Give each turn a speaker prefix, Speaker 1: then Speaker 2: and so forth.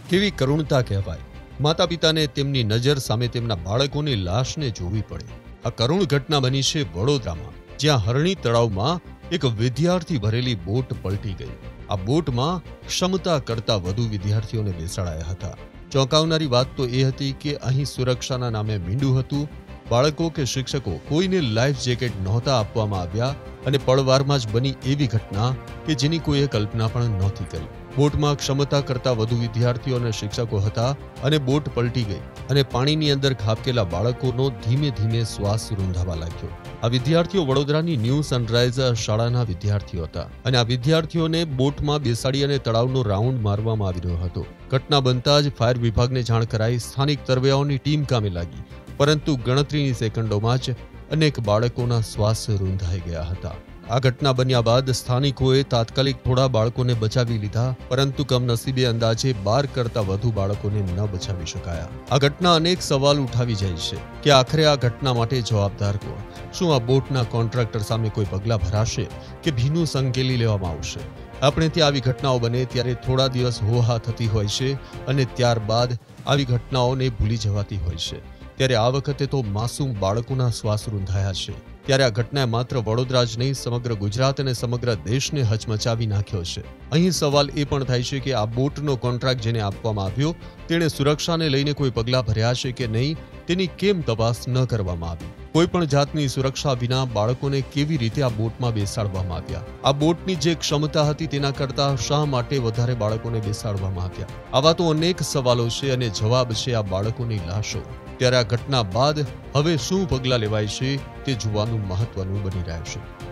Speaker 1: કેવી કરુણતા કહેવાય. માતા પિતાને તેમની નજર સામે તેમના બાળકોની લાશને જોવી પડે. આ કરુણ ઘટના બની છે વડોદરામાં, જ્યાં હરણી તળાવમાં એક વિદ્યાર્થી ભરેલી બોટ પલટી ગઈ. આ બોટમાં ક્ષમતા કરતા વધુ વિદ્યાર્થીઓને બેસાડાયા હતા. ચોંકાવનારી વાત તો એ હતી કે અહીં સુરક્ષાના નામે મીંડું હતું. બાળકો કે શિક્ષકો કોઈને લાઈફ જેકેટ નહોતા આપવામાં આવ્યા અને પળવારમાં જ બની એવી ઘટના કે જેની કોઈએ કલ્પના પણ નહોતી કરી. બોટમાં ક્ષમતા કરતા વધુ વિદ્યાર્થીઓ અને શિક્ષકો હતા અને બોટ પલટી ગઈ અને પાણીની અંદર ખાબકેલા બાળકોનો ધીમે ધીમે શ્વાસ રૂંધાવા લાગ્યો. આ વિદ્યાર્થીઓ વડોદરાની ન્યૂ સનરાઈઝ શાળાના વિદ્યાર્થીઓ હતા અને આ વિદ્યાર્થીઓને બોટમાં બેસાડી અને તળાવનો રાઉન્ડ મારવામાં આવી રહ્યો હતો. ઘટના બનતા જ ફાયર વિભાગને જાણ કરાઈ, સ્થાનિક તરવૈયાઓની ટીમ કામે લાગી, પરંતુ ગણતરીની સેકન્ડોમાં જ અનેક બાળકોના શ્વાસ રૂંધાઈ ગયા હતા. આ ઘટના બન્યા બાદ સ્થાનિકોએ તાત્કાલિક થોડા બાળકોને બચાવી લીધા, પરંતુ કમનસીબે અંદાજે 12 કરતા વધુ બાળકોને ન બચાવી શકાયા. આ ઘટના અનેક સવાલ ઉઠાવી જાય છે કે આખરે આ ઘટના માટે જવાબદાર કોણ? શું આ બોટના કોન્ટ્રાક્ટર સામે કોઈ પગલાં ભરાશે કે ભીનું સંકેલી લેવામાં આવશે? આપણે ત્યાં આવી ઘટનાઓ બને ત્યારે થોડા દિવસ હોહા થતી હોય છે અને ત્યારબાદ આવી ઘટનાઓને ભૂલી જવાતી હોય છે. ત્યારે આ વખતે તો માસૂમ બાળકોના શ્વાસ રૂંધાયા છે. ત્યારે આ ઘટનાએ માત્ર વડોદરા જ નહીં, સમગ્ર ગુજરાત અને સમગ્ર દેશને હચમચાવી નાખ્યો છે. અહીં સવાલ એ પણ થાય છે કે આ બોટનો કોન્ટ્રાક્ટ જેને આપવામાં આવ્યો તેણે સુરક્ષાને લઈને કોઈ પગલાં ભર્યા છે કે નહીં, તેની કેમ તપાસ ન કરવામાં આવી? કોઈ પણ જાતની સુરક્ષા વિના બાળકોને કેવી રીતે આ બોટમાં બેસાડવામાં આવ્યા? આ બોટની જે ક્ષમતા હતી તેના કરતાં શા માટે વધારે બાળકોને બેસાડવામાં આવ્યા? આવા તો અનેક સવાલો છે અને જવાબ છે આ બાળકોની લાશો. ત્યારે આ ઘટના બાદ હવે શું પગલાં લેવાય છે તે જોવાનું મહત્વનું બની રહેશે.